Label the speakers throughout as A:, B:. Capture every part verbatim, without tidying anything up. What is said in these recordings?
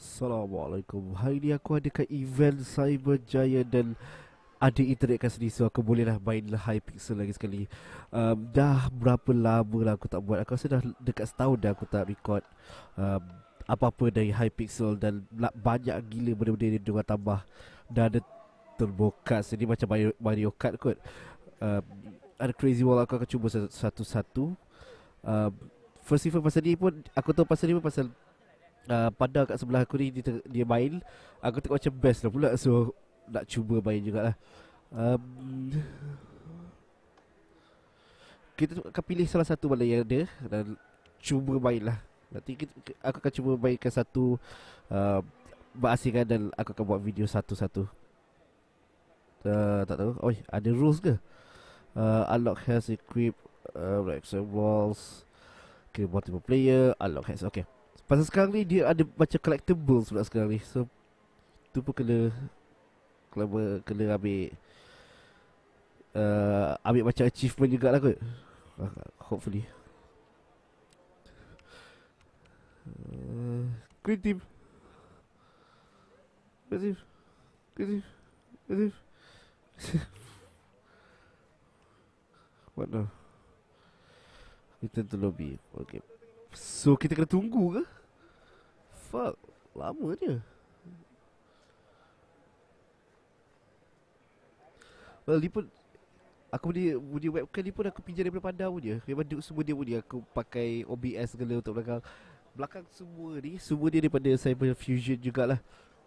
A: Assalamualaikum. Hari ni aku ada kat event Cyberjaya dan ada internet kat sini, so aku bolehlah main lah Hypixel lagi sekali. Um, dah berapa lama lah aku tak buat. Aku rasa dah dekat setahun dah aku tak record um, apa-apa dari Hypixel, dan la- banyak gila benda-benda yang diorang tambah. Dah ada turbo cards, jadi macam Mario, Mario Kart kot. um, Ada crazy wall, aku akan cuba satu-satu. um, First event pasal ni pun, aku tahu pasal ni pun pasal uh, pada kat sebelah aku ni dia, te- dia main. Aku tengok macam best lah pula, so nak cuba main jugalah. um, Kita tu akan pilih salah satu mana yang ada dan cuba main lah. Nanti kita, aku akan cuba mainkan satu uh, berasingkan, dan aku akan buat video satu-satu. uh, Tak tahu, oh ada rules ke? uh, Unlock has equip, uh, Rex and walls. Okay, multiple player. Unlock has, okay. Pasal sekarang ni dia ada macam collectibles pula sekarang ni. So tu pun kena Kena, kena ambil uh, Ambil macam achievement jugalah kot. uh, Hopefully. uh, Green team. Green team. Green team. Green team. What now? Return to lobby. Okay. So kita kena tunggu ke? Fuck, lama je. Well, ni pun aku punya, punya webcam ni pun aku pinjam daripada Panda punya. Memang duk semua dia punya. Aku pakai O B S segala untuk belakang. Belakang semua ni, semua dia daripada Cyber Fusion jugalah.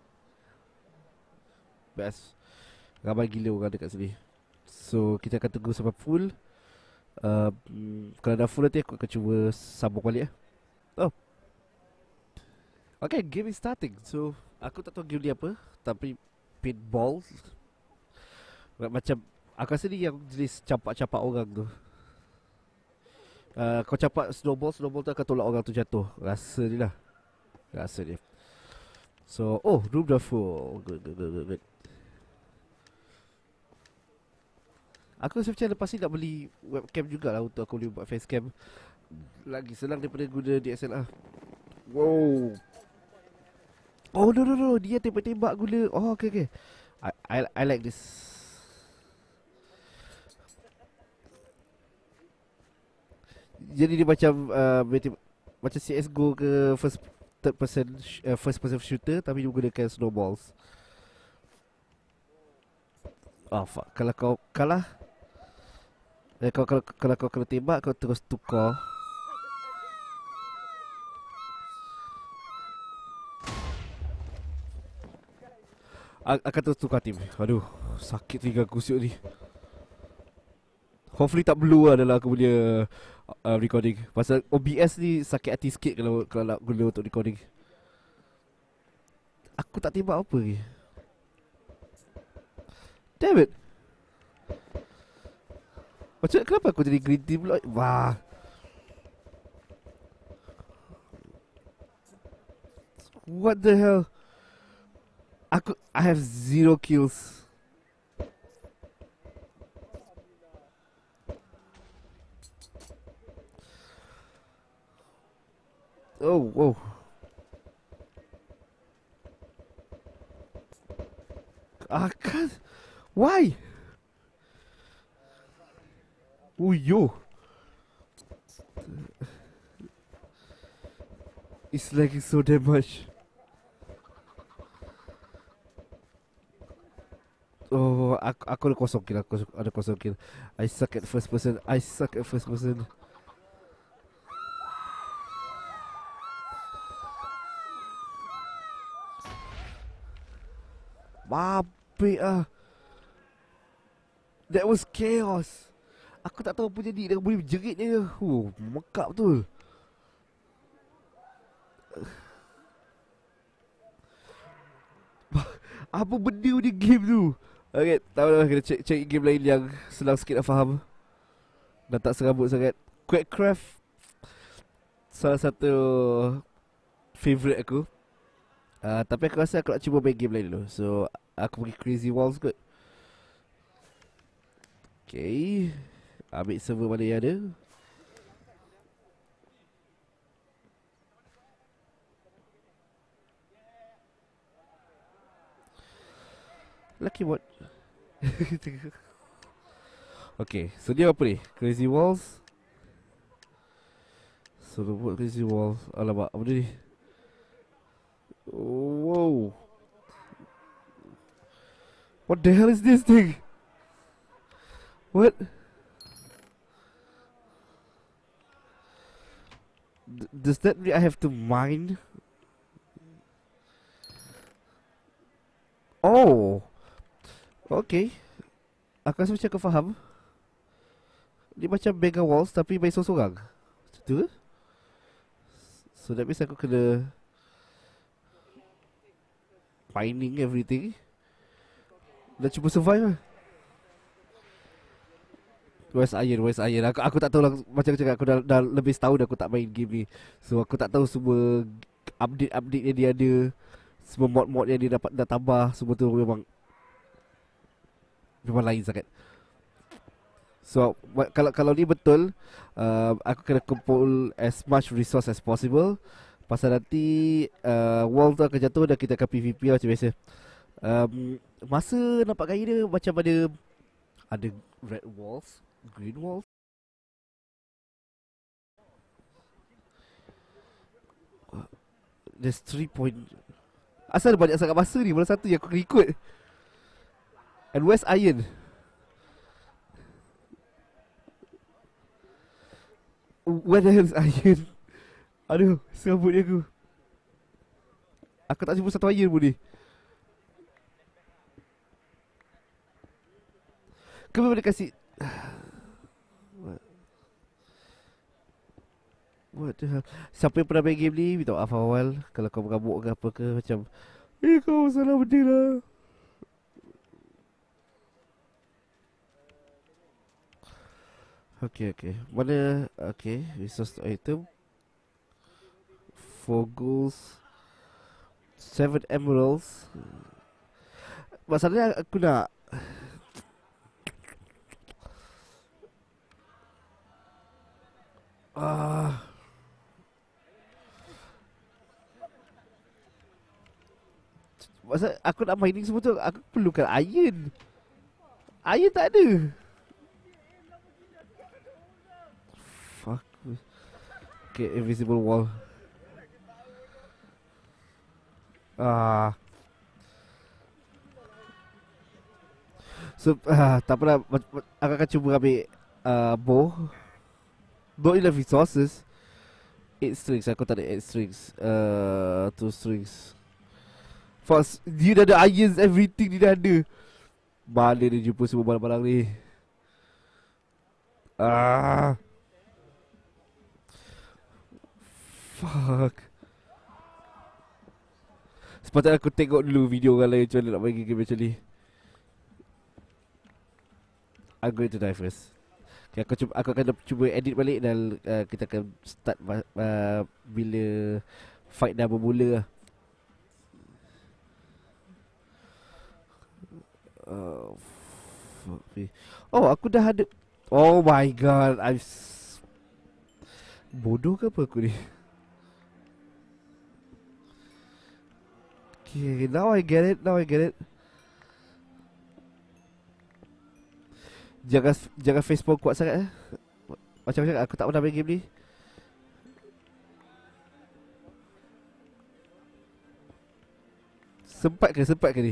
A: Best. Ramai gila orang dekat sini. So kita akan tunggu sampai full. uh, Kalau dah full nanti aku akan cuba sambung balik lah. Oh, okay, game is starting. So aku tak tahu game ni apa, tapi paintball. Macam aku rasa ni yang jenis campak-campak orang tu. uh, Kau campak snowball, snowball tu akan tolak orang tu jatuh. Rasa ni lah. Rasa dia. So, oh, room dah full. Good, good, good, good, good. Aku rasa macam lepas ni nak beli webcam jugalah untuk aku boleh buat facecam. Lagi senang daripada guna D S L R. Wow. Oh, no, no, no. Dia tembak-tembak guna. Oh, okay, okay. I, I, I like this. Jadi dia macam uh, macam C S G O ke first third person uh, first person shooter, tapi dia menggunakan snowballs. Oh fuck, kalau kau kalah, eh, kau, kalau, kalau kau kena tembak, kau terus tukar. A- akan terus tukar tim. Aduh, sakit tiga kusuk ni. Hopefully tak blue lah dalam aku punya uh, recording. Pasal O B S ni sakit hati sikit kalau kalau nak guna untuk recording. Aku tak tembak apa lagi. Damn it. Macam kenapa aku jadi green team pula? Wah. What the hell? Aku I have zero kills. Oh, whoa. I can't. Why? Oh, yo. It's lagging so damn much. Oh, aku, aku ada kosong kill. Aku ada kosong kill. I suck at first person. I suck at first person. Mabik ah. That was chaos. Aku tak tahu apa jadi. Dia boleh berjerit je. Huh, mekap betul. Apa benda di game tu? Okay, tahu dah, kena cek, cek game lain yang senang sikit nak faham dan tak serabut sangat. Quakecraft salah satu favourite aku. uh, Tapi aku rasa aku nak cuba main game lain dulu. So aku pergi Crazy Walls kot. Okay, ambil server mana yang ada. Lucky what? Okay, so dia apa ni? Crazy walls. So buat crazy walls. Alamak, apa ni? Whoa. What the hell is this thing? What? D- does that mean I have to mine? Oh. Okay. Aku rasa macam aku faham. Dia macam mega walls tapi main seorang-seorang. Macam tu ke? So that means aku kena mining everything dan cuba survive lah. Where's Iron, Where's Iron? Aku, aku tak tahu lah. Macam aku cakap, aku dah, dah lebih setahun aku tak main game ni. So aku tak tahu semua update-update yang dia ada, semua mod-mod yang dia dapat dah tambah. Semua tu memang Memang lain sangat. So kalau kalau ni betul, uh, aku kena kumpul as much resource as possible. Pasal nanti uh, wall tu akan jatuh dan kita akan PvP lah macam biasa. um, Masa nampak gaya dia macam ada Ada red walls, green walls. There's three point. Asal ada banyak sangat masa ni. Mana satu yang aku kena ikut. And where's Iron? Where the hell is Iron? Aduh, serabut dia aku. Aku tak jumpa satu Iron pun ni. Kau memang dia kasih What? What the hell? Siapa yang pernah main game ni, minta maaf awal kalau kau mengamuk ke apa ke. Macam, eh kau salah benda lah. Okay, okay. Mana? Okay, resource item. Four goals, seven emeralds. Masalahnya aku nak Ah, masa aku nak mining semua tu, aku perlukan iron. Iron tak ada. Fuck. Okay, invisible wall. Ah. So, ah, tak apalah. Aku akan cuba ambil uh, bow. Not enough resources. Eight strings. Aku tak ada eight strings. Uh, two strings. First, dia dah ada irons, everything dia dah ada. Mana dia jumpa semua barang-barang ni? Ah. Fuck. Sepatutnya aku tengok dulu video orang lain macam mana nak main game macam ni. I'm going to die first. Okay, aku cuba, aku akan cuba edit balik dan uh, kita akan start uh, bila fight dah bermula lah. Uh, fuck me. Oh, aku dah ada. Oh my god, I'm s- bodoh ke apa aku ni? Okay, now I get it, now I get it. Jangan jangan Facebook kuat sangat eh. Macam macam aku tak pernah main game ni. Sempat ke sempat ke ni?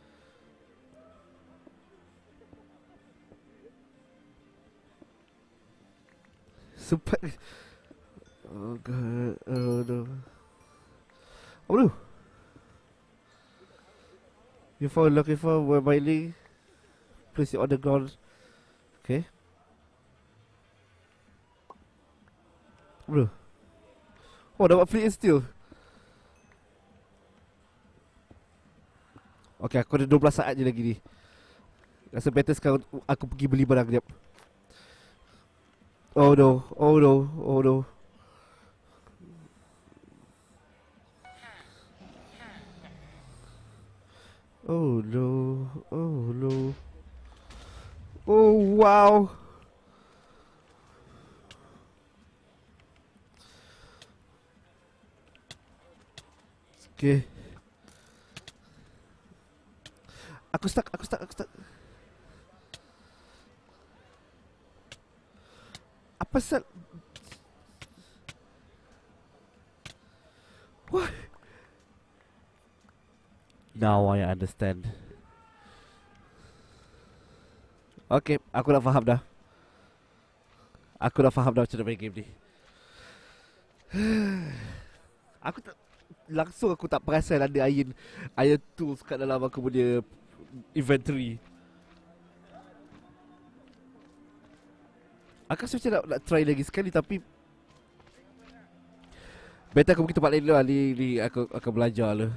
A: Sempat ke? Oh god, oh no. Apa tu? You found looking for where mining. Place it on the ground. Okay. Bro. Oh, dapat flint and steel. Okay, aku ada dua belas saat je lagi ni. Rasa better sekarang aku pergi beli barang kejap. Oh no, oh no, oh no. Oh no, oh no. Oh wow. Okay. Aku Aku stuck, aku stuck, aku stuck. Apa sal? What? Now I understand. Okay, aku dah faham dah. Aku dah faham dah macam mana main game ni. Aku tak, langsung aku tak perasan ada iron iron tools kat dalam aku punya inventory. Aku rasa macam nak, nak try lagi sekali tapi better aku pergi tempat lain dulu lah. Ni, ni aku akan belajar lah.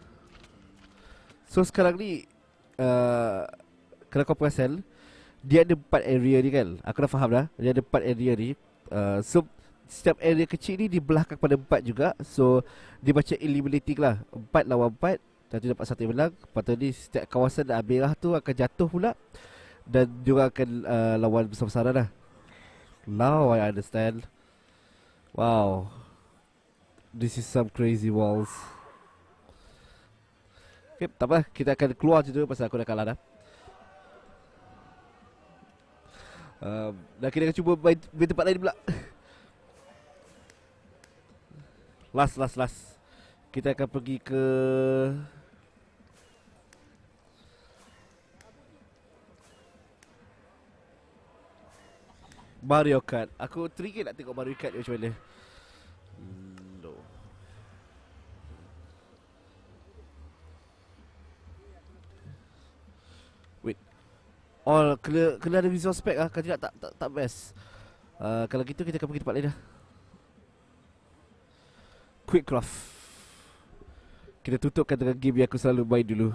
A: So sekarang ni uh, kalau kau perasan, dia ada empat area ni kan. Aku dah faham dah. Dia ada empat area ni. uh, So setiap area kecil ni dibelahkan kepada empat juga. So dia macam eliminating lah. Empat lawan empat. Dan tu dapat satu yang menang. Lepas tu ni setiap kawasan merah tu akan jatuh pula. Dan diorang akan uh, lawan besar-besaran lah. Now I understand. Wow. This is some crazy walls. Okay, tak apa. Kita akan keluar je dulu pasal aku dah kalah dah. Um, dan kita akan cuba main, main tempat lain pula. Last, last, last. Kita akan pergi ke Mario Kart. Aku teringin nak tengok Mario Kart ni macam mana. hmm, No. Wait. Oh, kena, kena ada visual spec lah. Kalau tidak tak, tak, tak best. uh, Kalau gitu kita akan pergi tempat lain dah. Quickcraft. Kita tutupkan dengan game yang aku selalu main dulu.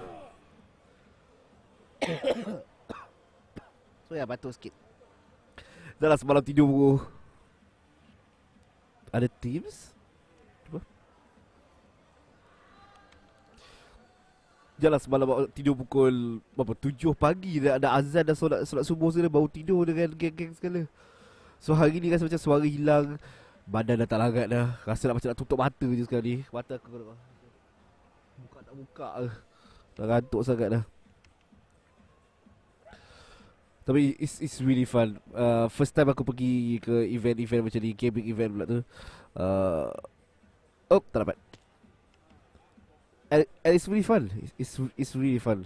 A: So ya, batuk sikit. Dah lah semalam tidur pukul. Ada Teams? Apa? Dah lah semalam tidur pukul berapa? tujuh pagi. Dah ada azan dah solat, solat subuh segala. Baru tidur dengan geng-geng segala. So hari ni rasa macam suara hilang. Badan dah tak larat dah. Rasa nak macam nak tutup mata je sekali. Mata aku kena buka tak buka ke. Dah gantuk sangat dah. Tapi it's, it's really fun. uh, First time aku pergi ke event-event macam ni, gaming event pula tu. uh, Oh, tak dapat. And, and it's really fun. It's, it's really fun.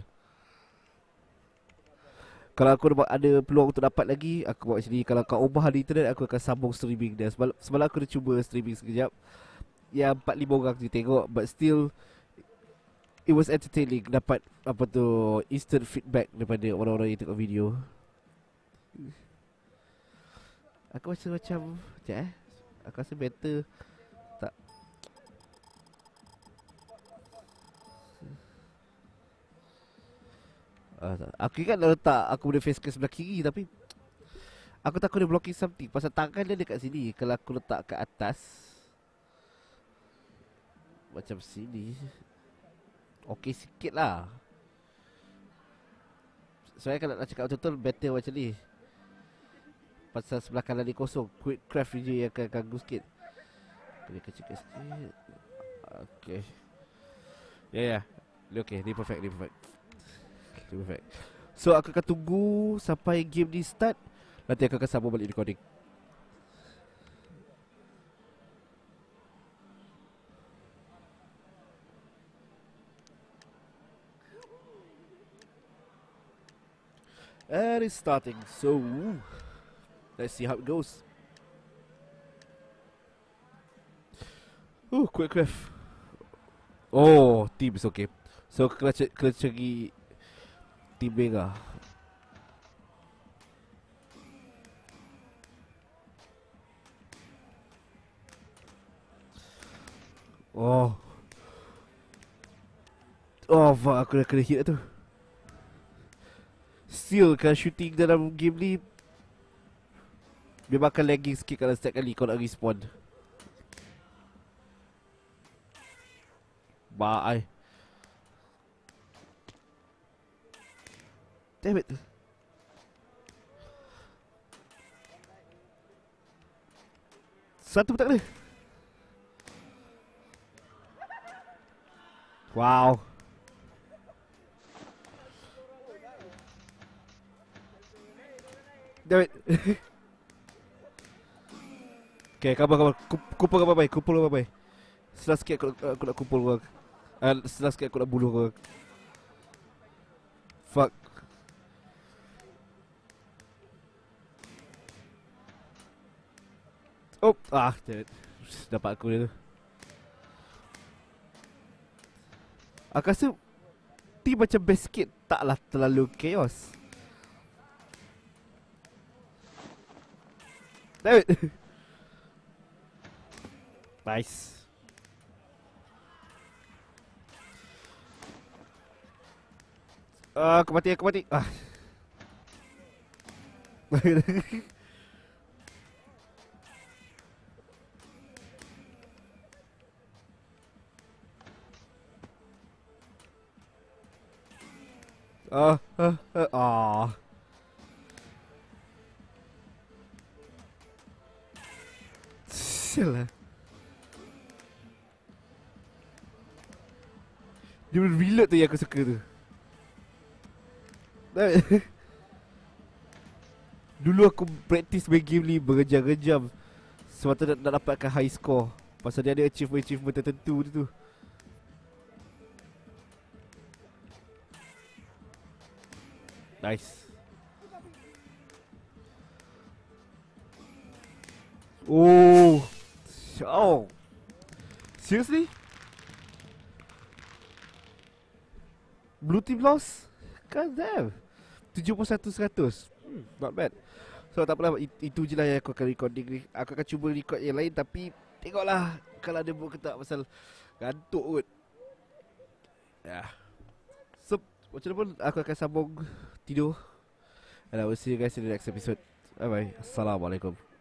A: Kalau aku ada peluang untuk dapat lagi, aku buat macam ni. Kalau kat rumah di internet, aku akan sambung streaming dia. Semalam, semalam aku dah cuba streaming sekejap. Ya, empat lima orang je tengok. But still, it was entertaining. Dapat apa tu, instant feedback daripada orang-orang yang tengok video. Aku rasa macam sekejap eh Aku rasa better tak. uh, tak. Aku ingat nak letak aku boleh face ke sebelah kiri. Tapi aku takut dia blocking something. Pasal tangan dia dekat sini. Kalau aku letak kat atas macam sini, okey sikit lah. Saya kalau nak cakap betul-betul, better macam ni. Pasal sebelah kanan ni kosong. Quickcraft je yang akan ganggu sikit. Kena kecil sikit. Okay. Ya yeah, ya yeah. Ni okay. Ni perfect. Ni perfect. Ni perfect. So aku akan tunggu sampai game ni start. Nanti aku akan sambung balik recording. And it's starting. So let's see how it goes. Oh, Quickcraft. Oh, team is okay. So kena, kena cari team merah. Oh. Oh, fuck, aku dah kena hit tu. Still kan shooting dalam game ni memang akan lagging sikit kalau setiap kali kau nak respawn. Bye. Damn it. Satu pun tak kena. Wow. Damn it. Okay, kabar kabar. Kumpul kabar baik, kumpul kabar baik. Setelah sikit aku, aku nak kumpul kau. Uh, setelah sikit aku nak buluh kau. Fuck. Oh, ah, damn it. Dapat aku dia tu. Aku rasa team macam best sikit, taklah terlalu chaos. Damn it. Nice. Ah, aku mati, aku mati. Ah. Ah, ah, ah, ah. Sial lah. Dia reload tu yang aku suka tu. Dulu aku practice main game ni berjam-jam semata nak, nak dapatkan high score. Pasal dia ada achievement-achievement tertentu tu. Nice. Oh. Oh. Seriously? Blue team lost? God damn. tujuh puluh satu peratus. Hmm, not bad. So tak apalah, itu je lah yang aku akan recording ni. Aku akan cuba record yang lain, tapi tengoklah kalau ada buat ke tak, pasal gantuk kot. Ya. Yeah. So macam mana pun aku akan sambung tidur. And I will see you guys in the next episode. Bye bye. Assalamualaikum.